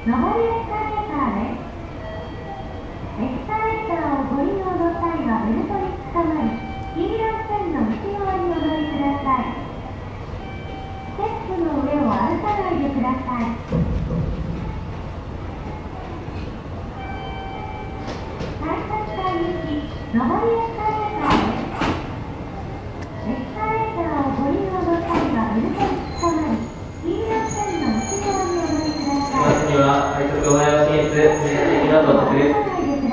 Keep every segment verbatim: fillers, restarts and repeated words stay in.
上りエスカレーターです。エスカレーターをご利用の際はベルトにつかまり、黄色い線の内側にお乗りください。ステップの上を歩かないでください。改札間行き、上りエスカレーターです。エスカレーターをご利用の際はベルトにつかまり、黄色い線の内側にお乗りください。 次は快速おはよう進出、次の到着です。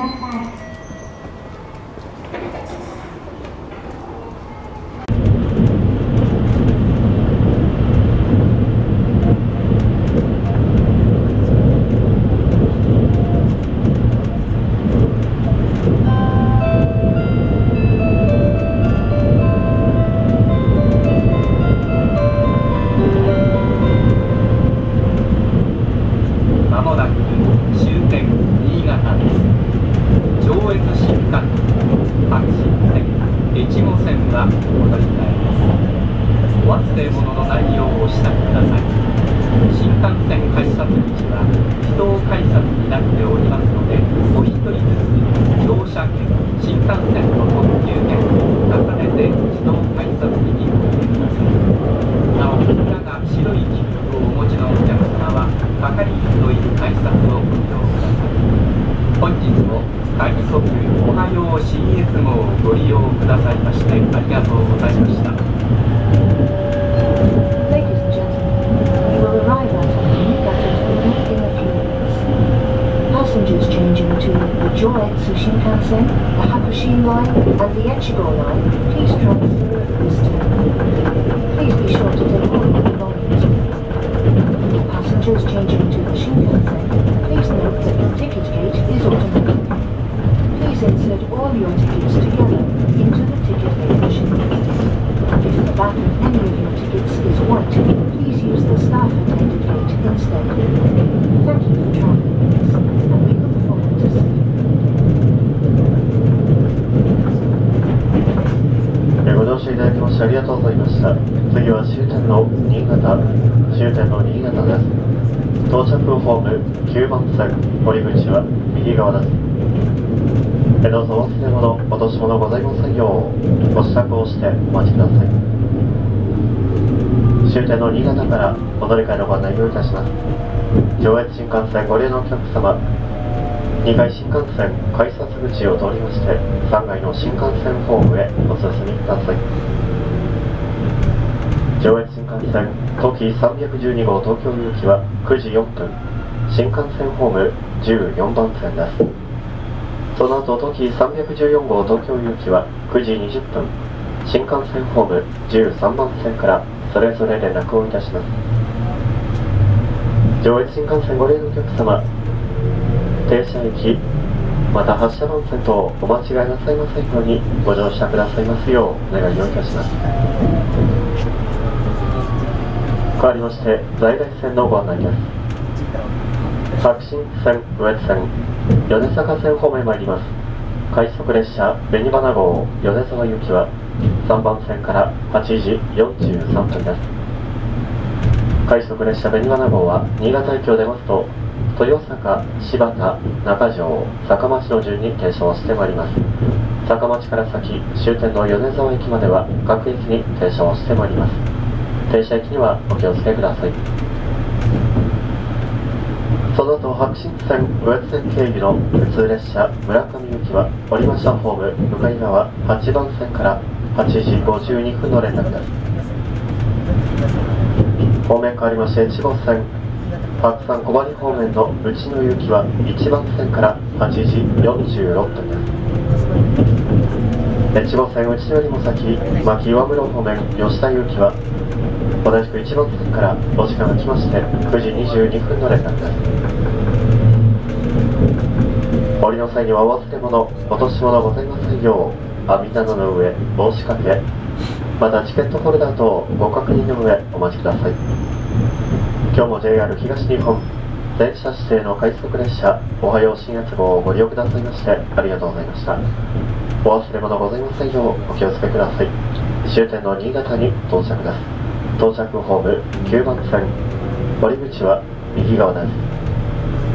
ありがとうございました。次は終点の新潟、終点の新潟です。到着ホームきゅうばん線、降り口は右側です。えどうぞお忘れ物、落とし物ございませんよう、ご支度をしてお待ちください。終点の新潟からお乗り換えのご案内をいたします。上越新幹線ご利用のお客様、にかい新幹線改札口を通りまして、さんがいの新幹線ホームへお進みください。上越新幹線ときさんびゃくじゅうにごう東京行きはくじよんぷん、新幹線ホームじゅうよんばん線です。その後ときさんびゃくじゅうよんごう東京行きはくじにじゅっぷん、新幹線ホームじゅうさんばん線からそれぞれ連絡をいたします。上越新幹線ご利用のお客様、停車駅また発車番線とお間違いなさいませんようにご乗車くださいますようお願いをいたします。変わりまして在来線のご案内です。白新線、羽越線、米坂線方面参ります。快速列車紅花号米沢行きはさんばん線からはちじよんじゅうさんぷんです。快速列車紅花号は新潟駅を出ますと豊坂、柴田、中条、坂町の順に停車をしてまいります。坂町から先、終点の米沢駅までは各駅に停車をしてまいります。停車駅にはお気をつけください。その後、白新線、羽越線経由の普通列車村上行きは降りましたホーム向かい側はちばん線からはちじごじゅうにふんの連絡です。方面変わりましていちごう線、白山小針方面の内野行きはいちばん線からはちじよんじゅうろっぷんです。いちごう線内野よりも先、牧岩室方面吉田行きは同じくいちばん線からお時間が来ましてくじにじゅうにふんの連絡です。降りの際にはお忘れ物、落とし物ございませんよう網棚の上、帽子掛け、またチケットホルダー等ご確認の上お待ちください。今日も ジェイアール 東日本電車指定の快速列車おはよう信越号をご利用くださいましてありがとうございました。お忘れ物ございませんようお気をつけください。終点の新潟に到着です。到着ホームきゅうばん線、降り口は右側です。